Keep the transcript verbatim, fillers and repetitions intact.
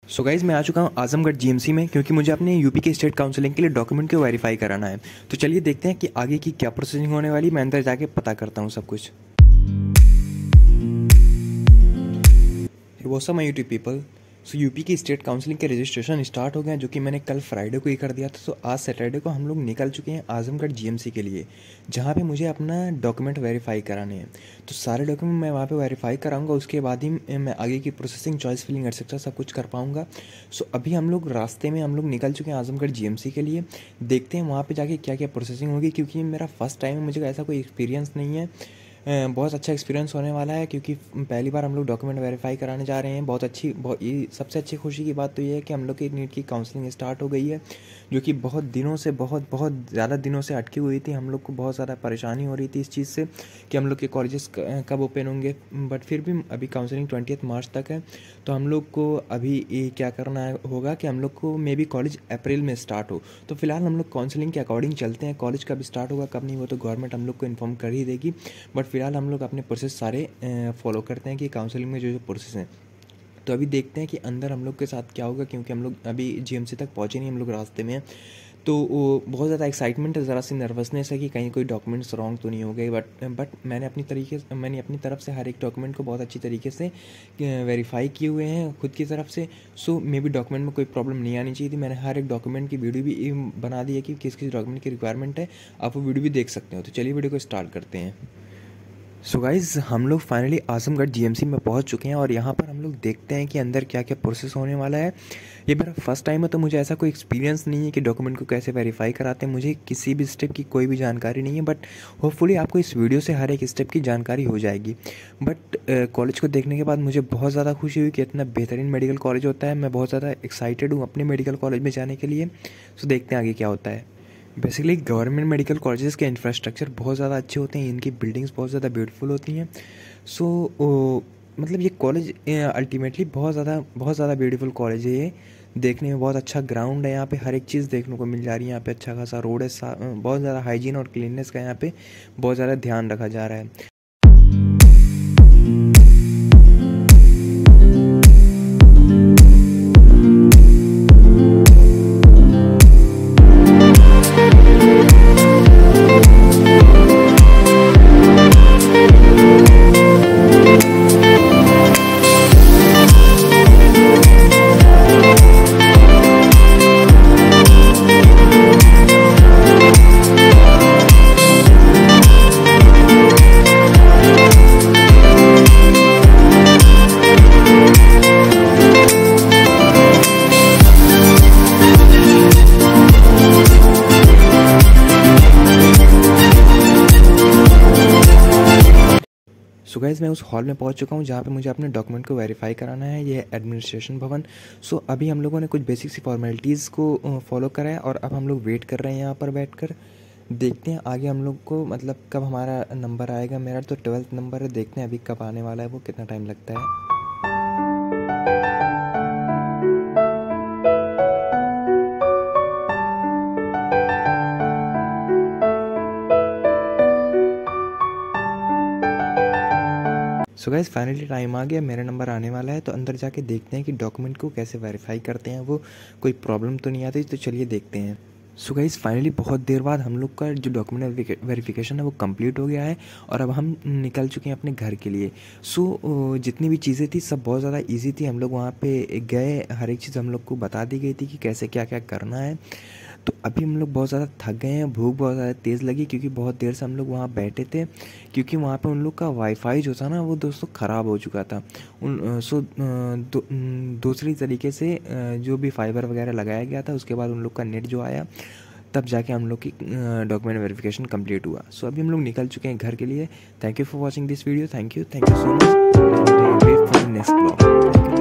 So guys मैं आ चुका हूँ आजमगढ़ जीएमसी में, क्योंकि मुझे अपने यूपी के स्टेट काउंसलिंग के लिए डॉक्यूमेंट को वेरीफाई कराना है। तो चलिए देखते हैं कि आगे की क्या प्रोसेसिंग होने वाली। मैं अंदर जाके पता करता हूँ सब कुछ। वो सब my YouTube people, so UP की स्टेट काउंसलिंग के रजिस्ट्रेशन स्टार्ट हो गए हैं, जो कि मैंने कल फ्राइडे को ही कर दिया था। तो आज सैटरडे को हम लोग निकल चुके हैं आजमगढ़ जीएमसी के लिए, जहाँ पे मुझे अपना डॉक्यूमेंट वेरीफाई कराने हैं। तो सारे डॉक्यूमेंट मैं वहाँ पे वेरीफाई कराऊंगा, उसके बाद ही मैं आगे की प्रोसेसिंग, चॉइस फिलिंग एक्सेट्रा सब कुछ कर पाऊँगा। सो अभी हम लोग रास्ते में हम लोग निकल चुके हैं आजमगढ़ जीएमसी के लिए। देखते हैं वहाँ पर जाके क्या क्या प्रोसेसिंग होगी, क्योंकि मेरा फर्स्ट टाइम है, मुझे ऐसा कोई एक्सपीरियंस नहीं है। बहुत अच्छा एक्सपीरियंस होने वाला है, क्योंकि पहली बार हम लोग डॉक्यूमेंट वेरीफाई कराने जा रहे हैं। बहुत अच्छी बहुत ये सबसे अच्छी खुशी की बात तो ये है कि हम लोग की नीट की काउंसलिंग स्टार्ट हो गई है, जो कि बहुत दिनों से बहुत बहुत ज़्यादा दिनों से अटकी हुई थी। हम लोग को बहुत ज़्यादा परेशानी हो रही थी इस चीज़ से कि हम लोग के कॉलेजेस कब ओपन होंगे, बट फिर भी अभी काउंसलिंग ट्वेंटियथ मार्च तक है। तो हम लोग को अभी ये क्या करना होगा कि हम लोग को मे बी कॉलेज अप्रैल में स्टार्ट हो। तो फिलहाल हम लोग काउंसलिंग के अकॉर्डिंग चलते हैं। कॉलेज कब स्टार्ट होगा कब नहीं, वो तो गवर्नमेंट हम लोग को इन्फॉर्म कर ही देगी, बट फिलहाल हम लोग अपने प्रोसेस सारे फॉलो करते हैं कि काउंसलिंग में जो जो प्रोसेस हैं। तो अभी देखते हैं कि अंदर हम लोग के साथ क्या होगा, क्योंकि हम लोग अभी जीएमसी तक पहुँचे नहीं, हम लोग रास्ते में हैं। तो वो बहुत ज़्यादा एक्साइटमेंट है, ज़रा सी नर्वसनेस है कि कहीं कोई डॉक्यूमेंट्स रॉन्ग तो नहीं हो गए। बट बट मैंने अपनी तरीके से मैंने अपनी तरफ से हर एक डॉक्यूमेंट को बहुत अच्छी तरीके से वेरीफाई किए हुए हैं खुद की तरफ से। सो मे बी डॉक्यूमेंट में कोई प्रॉब्लम नहीं आनी चाहिए थी। मैंने हर एक डॉक्यूमेंट की वीडियो भी बना दी है कि किस किस डॉक्यूमेंट की रिक्वायरमेंट है, आप वो वीडियो भी देख सकते हो। तो चलिए वीडियो को स्टार्ट करते हैं। सो गाइज़ हम लोग फाइनली आजमगढ़ जीएमसी में पहुंच चुके हैं, और यहाँ पर हम लोग देखते हैं कि अंदर क्या क्या प्रोसेस होने वाला है। ये मेरा फर्स्ट टाइम है, तो मुझे ऐसा कोई एक्सपीरियंस नहीं है कि डॉक्यूमेंट को कैसे वेरीफाई कराते हैं। मुझे किसी भी स्टेप की कोई भी जानकारी नहीं है, बट होपफुली आपको इस वीडियो से हर एक स्टेप की जानकारी हो जाएगी। बट कॉलेज को देखने के बाद मुझे बहुत ज़्यादा खुशी हुई कि इतना बेहतरीन मेडिकल कॉलेज होता है। मैं बहुत ज़्यादा एक्साइटेड हूँ अपने मेडिकल कॉलेज में जाने के लिए। सो देखते हैं आगे क्या होता है। बेसिकली गवर्नमेंट मेडिकल कॉलेजेस के इंफ्रास्ट्रक्चर बहुत ज़्यादा अच्छे होते हैं, इनकी बिल्डिंग्स बहुत ज़्यादा ब्यूटीफुल होती हैं। सो so, मतलब ये कॉलेज अल्टीमेटली बहुत ज़्यादा बहुत ज़्यादा ब्यूटीफुल कॉलेज है। ये देखने में बहुत अच्छा ग्राउंड है, यहाँ पे हर एक चीज़ देखने को मिल जा रही है। यहाँ पे अच्छा खासा रोड है, बहुत ज़्यादा हाइजीन और क्लीननेस का यहाँ पे बहुत ज़्यादा ध्यान रखा जा रहा है। सो गाइज़ मैं उस हॉल में पहुंच चुका हूं जहां पे मुझे अपने डॉक्यूमेंट को वेरीफाई कराना है। ये है एडमिनिस्ट्रेशन भवन। सो अभी हम लोगों ने कुछ बेसिक सी फॉर्मेलिटीज़ को फॉलो करा है, और अब हम लोग वेट कर रहे हैं यहाँ पर बैठकर। देखते हैं आगे हम लोग को मतलब कब हमारा नंबर आएगा। मेरा तो ट्वेल्थ नंबर है, देखते हैं अभी कब आने वाला है, वो कितना टाइम लगता है। सो गाइस फाइनली टाइम आ गया, मेरा नंबर आने वाला है। तो अंदर जाके देखते हैं कि डॉक्यूमेंट को कैसे वेरीफाई करते हैं, वो कोई प्रॉब्लम तो नहीं आती। तो चलिए देखते हैं। सो गाइस फाइनली बहुत देर बाद हम लोग का जो डॉक्यूमेंट वेरिफिकेशन है वो कंप्लीट हो गया है, और अब हम निकल चुके हैं अपने घर के लिए। सो जितनी भी चीज़ें थी सब बहुत ज़्यादा इजी थी। हम लोग वहाँ पे गए, हर एक चीज़ हम लोग को बता दी गई थी कि कैसे क्या क्या करना है। तो अभी हम लोग बहुत ज़्यादा थक गए हैं, भूख बहुत ज़्यादा तेज़ लगी, क्योंकि बहुत देर से हम लोग वहाँ बैठे थे। क्योंकि वहाँ पे उन लोग का वाईफाई जो था ना वो दोस्तों ख़राब हो चुका था। उन सो दो, दूसरी तरीके से जो भी फाइबर वगैरह लगाया गया था, उसके बाद उन लोग का नेट जो आया, तब जाके हम लोग की डॉक्यूमेंट वेरिफिकेशन कंप्लीट हुआ। सो अभी हम लोग निकल चुके हैं घर के लिए। Thank you for watching this video. Thank you thank you so much. Wait for the next blog.